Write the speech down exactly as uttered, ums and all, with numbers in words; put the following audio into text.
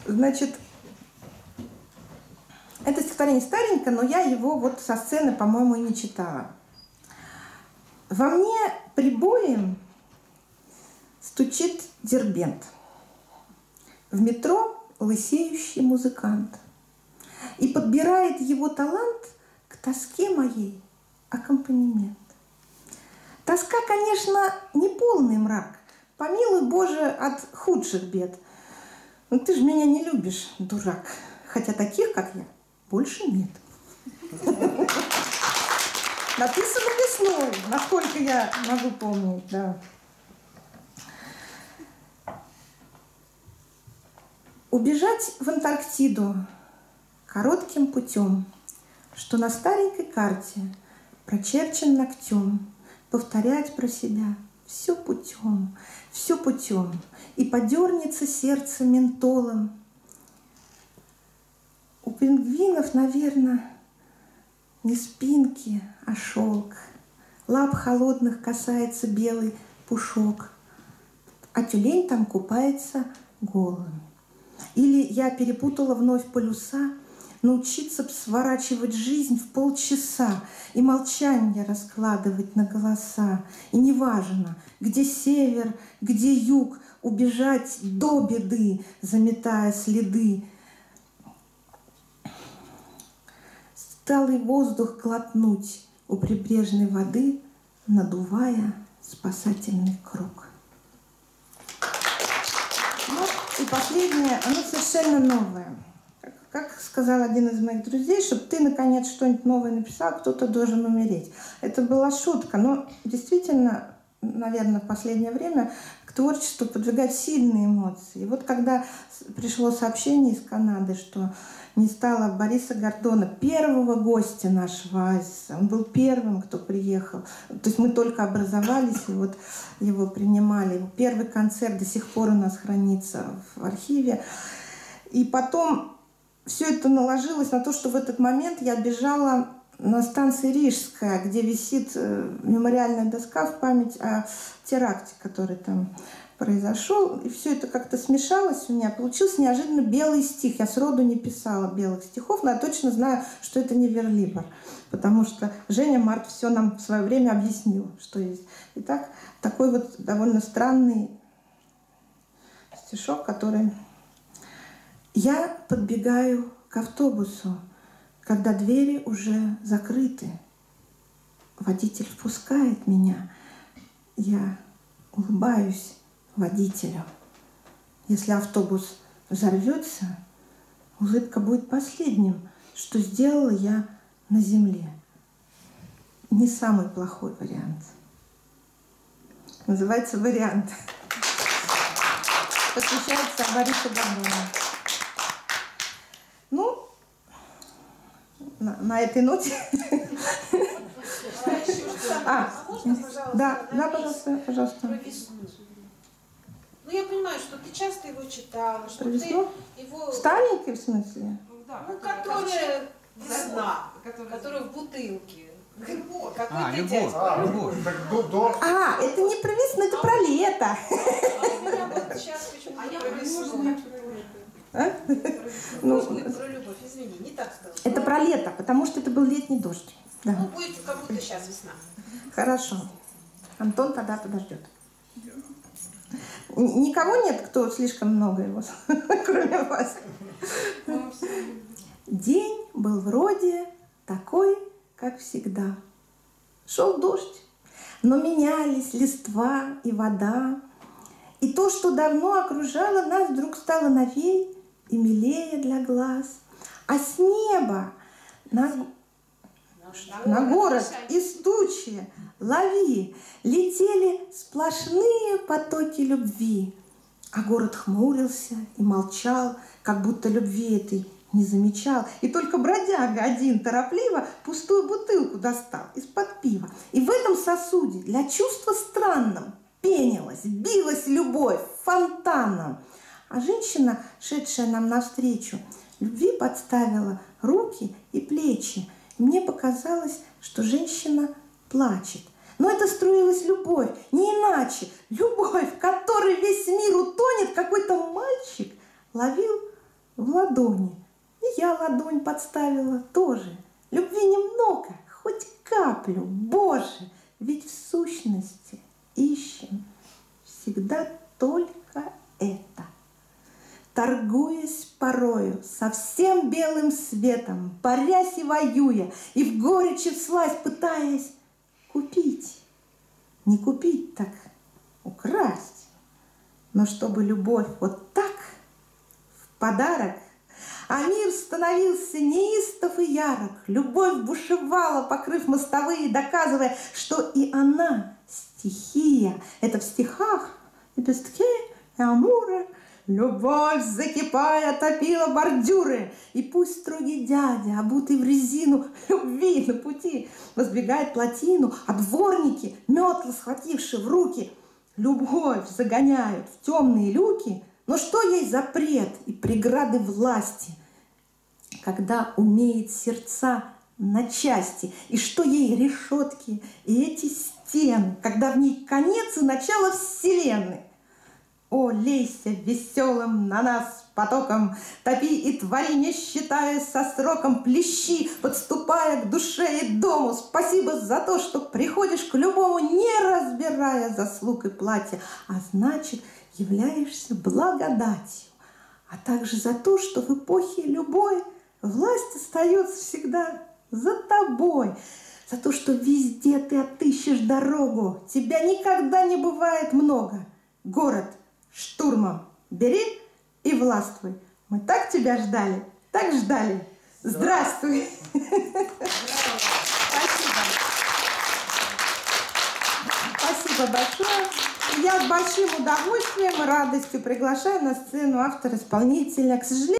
Значит, это стихотворение старенькое, но я его вот со сцены, по-моему, и не читала. Во мне прибоем стучит Дербент. В метро лысеющий музыкант. И подбирает его талант к тоске моей аккомпанемент. Тоска, конечно, не полный мрак. Помилуй, Боже, от худших бед. Но ты же меня не любишь, дурак. Хотя таких, как я, больше нет. Написано весной, насколько я могу помнить, да. Убежать в Антарктиду коротким путем, что на старенькой карте прочерчен ногтем, повторять про себя все путем, все путем, и подернется сердце ментолом. У пингвинов, наверное, не спинки, а шелк. Лап холодных касается белый пушок, а тюлень там купается голым. Или я перепутала вновь полюса, научиться б сворачивать жизнь в полчаса и молчание раскладывать на голоса. И неважно, где север, где юг, убежать до беды, заметая следы. Сталый воздух глотнуть у прибрежной воды, надувая спасательный круг. Ну и последнее, оно совершенно новое. Как, как сказал один из моих друзей, чтобы ты наконец что-нибудь новое написал, кто-то должен умереть. Это была шутка, но действительно, наверное, в последнее время к творчеству подвигать сильные эмоции. И вот когда пришло сообщение из Канады, что не стало Бориса Гордона, первого гостя нашего оазиса. Он был первым, кто приехал. То есть мы только образовались, и вот его принимали. Его первый концерт до сих пор у нас хранится в архиве. И потом все это наложилось на то, что в этот момент я бежала на станции Рижская, где висит мемориальная доска в память о теракте, который там произошел, и все это как-то смешалось у меня. Получился неожиданно белый стих. Я сроду не писала белых стихов, но я точно знаю, что это не верлибр, потому что Женя Март все нам в свое время объяснил, что есть. Итак, такой вот довольно странный стишок, который... Я подбегаю к автобусу, когда двери уже закрыты. Водитель впускает меня. Я улыбаюсь водителю. Если автобус взорвется, улыбка будет последним, что сделала я на земле. Не самый плохой вариант. Называется «Вариант». Посвящается Борису Гордону. Ну, на, на этой ноте... А, да, да, пожалуйста, пожалуйста. Ну, я понимаю, что ты часто его читала, что ты его... Старенький, в смысле? Да, ну, который весна, который в бутылке. Любовь. А, любовь. А, любовь. А, это не про весну, это про лето. А я про весну. А? Ну, про любовь, извини, не так сказала. Это про лето, потому что это был летний дождь. Да. Ну, будет как будто сейчас весна. Хорошо. Антон тогда подождет. Никого нет, кто слишком много его, кроме вас? День был вроде такой, как всегда. Шел дождь, но менялись листва и вода. И то, что давно окружало нас, вдруг стало новей и милее для глаз. А с неба на, на город из тучи лови летели сплошные потоки любви. А город хмурился и молчал, как будто любви этой не замечал. И только бродяга один торопливо пустую бутылку достал из-под пива. И в этом сосуде для чувства странным пенилась, билась любовь фонтаном. А женщина, шедшая нам навстречу, любви подставила руки и плечи. И мне показалось, что женщина плачет. Но это струилась любовь, не иначе. Любовь, в которой весь мир утонет, какой-то мальчик ловил в ладони. И я ладонь подставила тоже. Любви немного, хоть каплю, Боже, ведь в сущности ищем всегда только это. Торгуясь порою со всем белым светом, борясь и воюя, и в горечи всласть пытаясь купить, не купить, так украсть, но чтобы любовь вот так в подарок, а мир становился неистов и ярок, любовь бушевала, покрыв мостовые, доказывая, что и она стихия. Это в стихах лепестки и амуры. Любовь, закипая, топила бордюры. И пусть строгий дядя, обутый в резину любви на пути, воздвигает плотину, а дворники, метлы схватившие в руки, любовь загоняют в темные люки. Но что ей запрет и преграды власти, когда умеет сердца на части? И что ей решетки и эти стены, когда в ней конец и начало вселенной? О, лейся веселым на нас потоком, топи и твори, не считая со сроком, плещи, подступая к душе и дому. Спасибо за то, что приходишь к любому, не разбирая заслуг и платья, а значит, являешься благодатью, а также за то, что в эпохе любой власть остается всегда за тобой, за то, что везде ты отыщешь дорогу, тебя никогда не бывает много. Город штурмом бери и властвуй. Мы так тебя ждали, так ждали. Здравствуй! Спасибо. Спасибо большое. Я с большим удовольствием и радостью приглашаю на сцену автора-исполнителя. К сожалению,